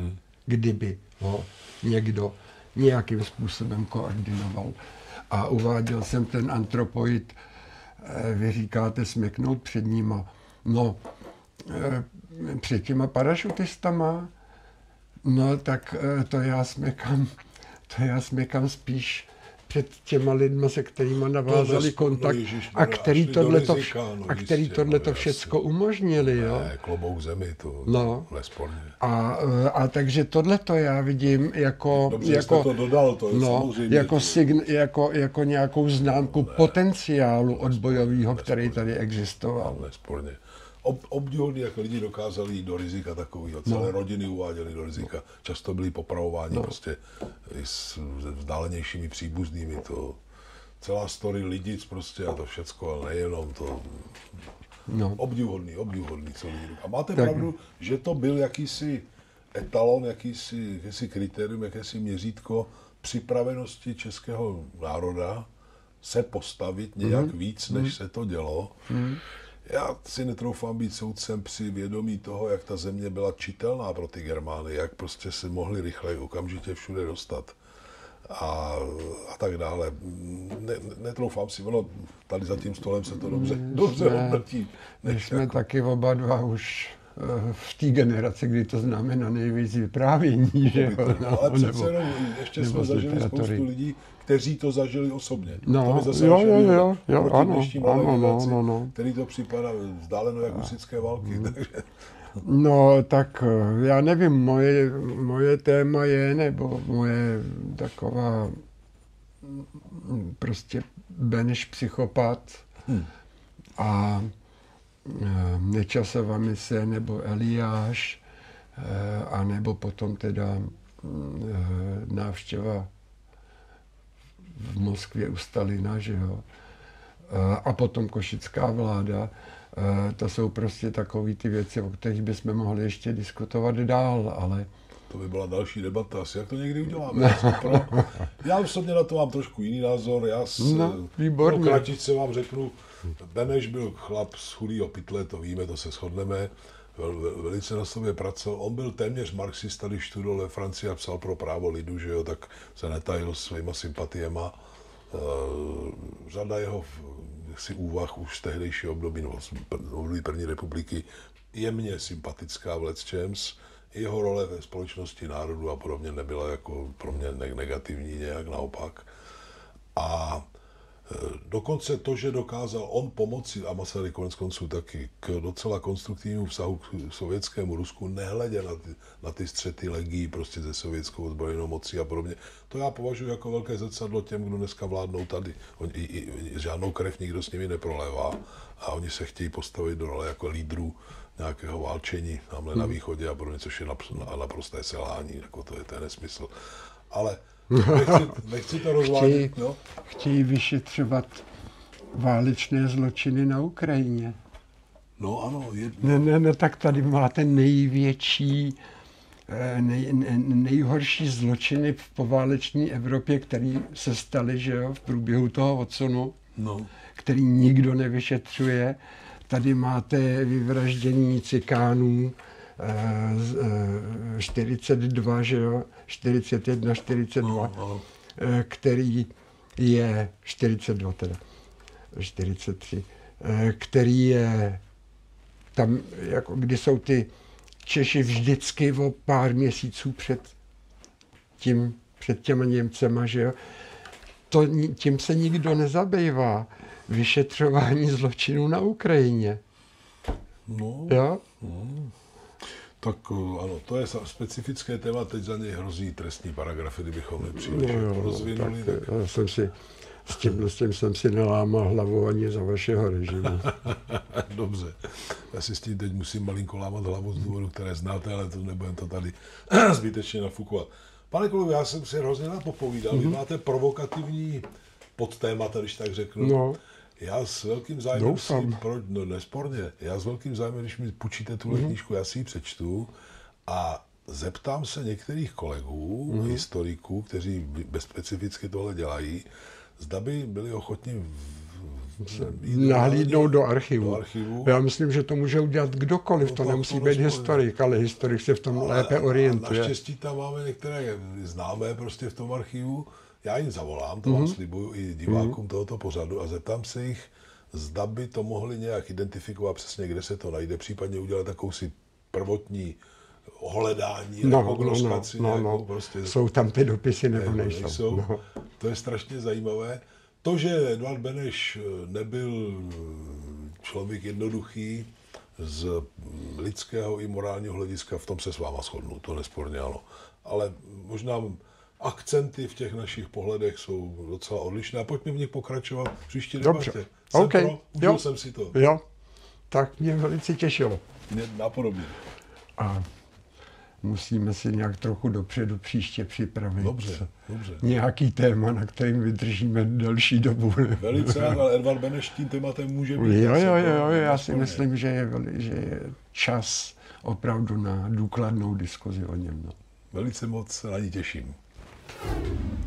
Speaker 1: kdyby ho někdo nějakým způsobem koordinoval. A uváděl jsem ten antropoid, vy říkáte smeknout před nima. No, před těma parašutistama, no tak to já smekám, to já smekám spíš před těma lidma, se kterými navázali kontakt
Speaker 2: no ježiš,
Speaker 1: a který tohleto,
Speaker 2: rizika, no
Speaker 1: a který
Speaker 2: jistě,
Speaker 1: tohleto
Speaker 2: no,
Speaker 1: všecko umožnili. Jo?
Speaker 2: Ne, klobouk zemi, to
Speaker 1: no.
Speaker 2: nesporně.
Speaker 1: A, a takže tohleto já vidím jako,
Speaker 2: Dobře,
Speaker 1: jako,
Speaker 2: to dodal, to je
Speaker 1: no,
Speaker 2: samozřejmě.
Speaker 1: jako, sign, jako, jako nějakou známku ne, potenciálu odbojového, který tady existoval.
Speaker 2: Nesporně. Ob, obdivuhodný, jak lidi dokázali jít do rizika takového. Celé no. rodiny uváděly do rizika. Často byli popravováni no. prostě s vzdálenějšími příbuznými. To, celá story lidic prostě a to všecko, ale nejenom to. No. Obdivuhodný, obdivuhodný celý. A máte tak. pravdu, že to byl jakýsi etalon, jakýsi, jakýsi kritérium, jakési měřítko připravenosti českého národa se postavit nějak mm. víc, než mm. se to dělo. Mm. Já si netroufám být soudcem při vědomí toho, jak ta země byla čitelná pro ty Germány, jak prostě se mohli rychle okamžitě všude dostat a, a tak dále. Ne, netroufám si, ono tady za tím stolem se to dobře, dobře hodnotí.
Speaker 1: My jsme jako... taky oba dva už v té generaci, kdy to znamená nejvíc vyprávění, že jo?
Speaker 2: No, ale přece jenom ještě jsme zažili spoustu lidí, kteří to zažili osobně.
Speaker 1: No,
Speaker 2: to zase
Speaker 1: jo, jo, jo, jo,
Speaker 2: ano,
Speaker 1: ano, no, no, no.
Speaker 2: Který to připadá vzdáleno jak husitské války. Mm. Takže...
Speaker 1: No, tak já nevím, moje, moje téma je, nebo moje taková prostě Beneš psychopat hmm. a Nečasova mise, nebo Eliáš, a nebo potom teda návštěva v Moskvě u Stalina, že jo. A potom košická vláda. To jsou prostě takové ty věci, o kterých bychom mohli ještě diskutovat dál, ale...
Speaker 2: To by byla další debata, asi jak to někdy uděláme. Já, pro... já osobně na to mám trošku jiný názor. Já s...
Speaker 1: no, výborně.
Speaker 2: No, kratičce vám řeknu, Beneš byl chlap z chudýho pytle, to víme, to se shodneme. Vel, velice na sobě pracoval. On byl téměř marxista, když studoval ve Francii a psal pro Právo lidu, že jo, tak se netajil svýma sympatiema. Uh, řada jeho si úvah už z tehdejšího období, nebo z období první republiky, je mně sympatická v lecčems. Jeho role ve společnosti národů a podobně nebyla jako pro mě negativní, nějak naopak. A dokonce to, že dokázal on pomoci, a Masaryk konec konců taky, k docela konstruktivnímu vztahu k sovětskému Rusku, nehledě na ty, na ty střety legií prostě ze sovětskou ozbrojenou mocí a podobně, to já považuji jako velké zrcadlo těm, kdo dneska vládnou tady. On, i, i, žádnou krev nikdo s nimi neprolévá a oni se chtějí postavit do role jako lídrů nějakého válčení tamhle hmm. na východě a podobně, což je naprosté selhání, jako to je ten nesmysl. Ale nechci, nechci to rozvádět.
Speaker 1: Chtějí, no. chtějí vyšetřovat válečné zločiny na Ukrajině.
Speaker 2: No ano. Je...
Speaker 1: Ne, ne, ne, tak tady máte největší, nej, nej, nejhorší zločiny v pováleční Evropě, které se staly, že jo, v průběhu toho odsunu,
Speaker 2: no.
Speaker 1: který nikdo nevyšetřuje. Tady máte vyvraždění cikánů, čtyřicet dva, že jo, čtyřicet jedna, čtyřicet dva, no, no. který je, čtyřicet dva teda, čtyřicet tři, který je tam, jako, kdy jsou ty Češi vždycky o pár měsíců před tím, před těma Němcema, že jo, to, tím se nikdo nezabývá. Vyšetřování zločinů na Ukrajině.
Speaker 2: No,
Speaker 1: jo?
Speaker 2: No. Tak ano, to je specifické téma, teď za něj hrozí trestní paragrafy, kdybychom nepříliš no, jako rozvinuli.
Speaker 1: Tak, tak... Já jsem si, s tím, s tím jsem si nelámal hlavu ani za vašeho režimu.
Speaker 2: Dobře, já si s tím teď musím malinko lámat hlavu z důvodu, které znáte, ale to nebudem to tady zbytečně nafukovat. Pane kolego, já jsem si hrozně rád popovídal, mm-hmm. Vy máte provokativní podtémata, když tak řeknu.
Speaker 1: No.
Speaker 2: Já s velkým zájmem si, pro, no nesporně, já s velkým zájmem, když mi půjčíte tuhle mm-hmm. knížku, já si ji přečtu a zeptám se některých kolegů, mm-hmm. historiků, kteří bezspecificky tohle dělají, zda by byli ochotni
Speaker 1: nahlídnout do archivu.
Speaker 2: do archivu.
Speaker 1: Já myslím, že to může udělat kdokoliv,
Speaker 2: No,
Speaker 1: to
Speaker 2: tak
Speaker 1: nemusí
Speaker 2: to
Speaker 1: být
Speaker 2: rozpověd.
Speaker 1: historik, ale historik se v tom
Speaker 2: Ale
Speaker 1: lépe orientuje.
Speaker 2: Naštěstí tam máme některé známé prostě v tom archivu. Já jim zavolám, to mm-hmm. vám slibuju i divákům mm-hmm. tohoto pořadu a zeptám se jich, zda by to mohli nějak identifikovat přesně, kde se to najde, případně udělat takousi prvotní ohledání,
Speaker 1: no,
Speaker 2: jako
Speaker 1: no, no, no, no.
Speaker 2: Prostě,
Speaker 1: jsou tam ty dopisy nebo
Speaker 2: ne,
Speaker 1: nejsou.
Speaker 2: nejsou.
Speaker 1: No.
Speaker 2: To je strašně zajímavé. To, že Edvard Beneš nebyl člověk jednoduchý z lidského i morálního hlediska, v tom se s váma shodnu, to nesporně ano. Ale možná akcenty v těch našich pohledech jsou docela odlišné a pojďme v nich pokračovat v příští debatě.
Speaker 1: Dobře,
Speaker 2: Jsem
Speaker 1: okay.
Speaker 2: pro, užil jsem si to.
Speaker 1: Jo, tak mě velice těšilo.
Speaker 2: Mě napodobně.
Speaker 1: A musíme si nějak trochu dopředu příště připravit.
Speaker 2: Dobře, dobře.
Speaker 1: Nějaký téma, na kterým vydržíme delší dobu.
Speaker 2: Velice rád, ale Edvard Beneš tím tématem může být.
Speaker 1: Jo, jo, jo, jo, já si myslím, že je, že je čas opravdu na důkladnou diskuzi o něm. No.
Speaker 2: Velice moc se na ní těším.